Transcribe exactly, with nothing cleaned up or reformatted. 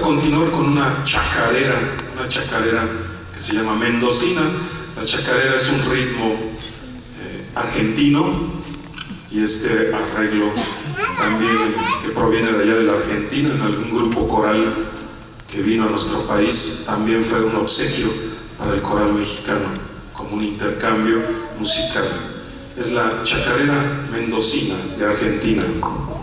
continuar con una chacarera, una chacarera que se llama mendocina. La chacarera es un ritmo eh, argentino, y este arreglo también que proviene de allá de la Argentina, en algún grupo coral que vino a nuestro país, también fue un obsequio para el coral mexicano, como un intercambio musical. Es la chacarera mendocina de Argentina.